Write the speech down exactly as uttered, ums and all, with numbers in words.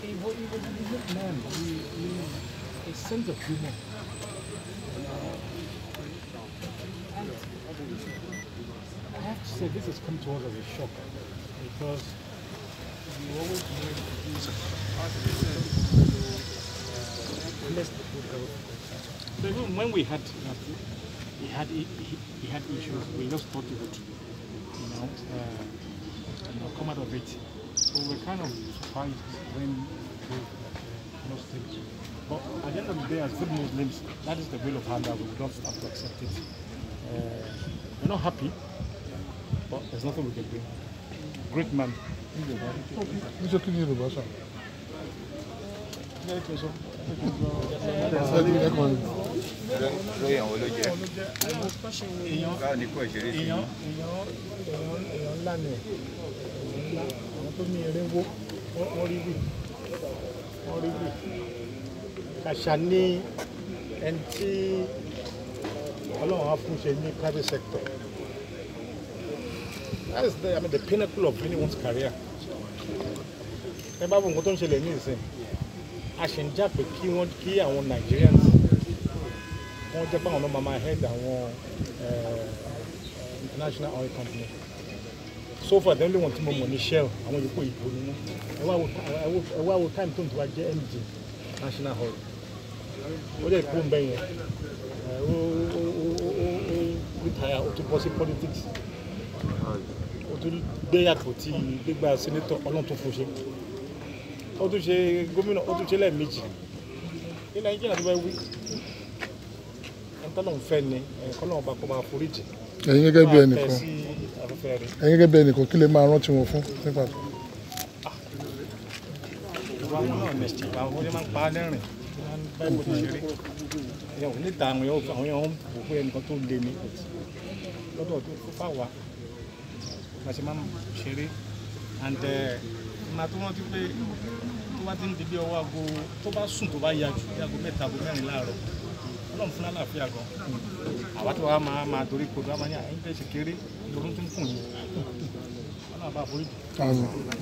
He was, he was a good man. He, he, a sense of humor. And I have to say, this has come to us as a shock because we always wanted to do less the good health. So even when we had, he had, he, he had issues, we just thought he would, you know, uh, you know, come out of it. So we're kind of surprised when we uh, lost him. But at the end of the day, as good Muslims, that is the will of Allah. We don't have to accept it. Uh, we're not happy, but there's nothing we can do. Great man. Mister Kini Rubasa. Kàṣà ní ẹni tí Ọlọ́run á fún ṣe ní private sector. That is the, I mean, the pinnacle of anyone's career. Ẹ bá wo nǹkan tó ń ṣẹlẹ̀ ní ìsìn, a ṣe ń jà pé kí wọ́n kí àwọn Nigerians wọ́n jẹ́ báwọn náà máa head àwọn international oil company. So far, the only one tí mo mọ̀ ní Shell, àwọn yòókù ìbò ni wọ́n. Ẹ wá wo time tó ń tó wá jẹ́ M D National Oil. Ó dẹ̀ kó ń bẹ́ yẹn. Ó retire, ó tún bọ́ sí politics. Ó tún gbé àpótí gbégbá senator Ọlọ́run tó fún ṣe. Ó tún ṣe gómìnà, ó tún ṣe lẹ́ẹ̀mejì. Ní Nàìjíríà tó bá wí, ẹni tọ́lọ́run fẹ́ ni, Ọlọ́run bá kó máa foríjì. Ẹ̀yin gẹ́gẹ́ bí ẹnìkan ẹ̀yin gẹ́gẹ́ bí ẹnìkan kí lè máa rántí wọn fún nípa tó. Ìwà wọn náà nẹ̀sì, ìwà wọn máa ń pa á lẹ́rìn, báyìí mo ti ṣeré. Ẹ̀yàn ò níta àwọn èèyàn ń wò pé ẹnìkan tó le ní lọ́dọ̀ tó fà wá. Bá ṣe máa ń ṣeré and máa tó rántí pé tó bá ti ń di bí ọwọ́ aago tó bá sùn tó bá yá jù bí aago mẹ́ta aago mẹ́rin láàárọ̀ Ọlọ́run fún àlàáfíà gan. Àwa tó wá máa máa torí kodò á máa ní àyíká ìṣèkéré lórún tó ń fún yìí. Ọlọ́run bá forí jù.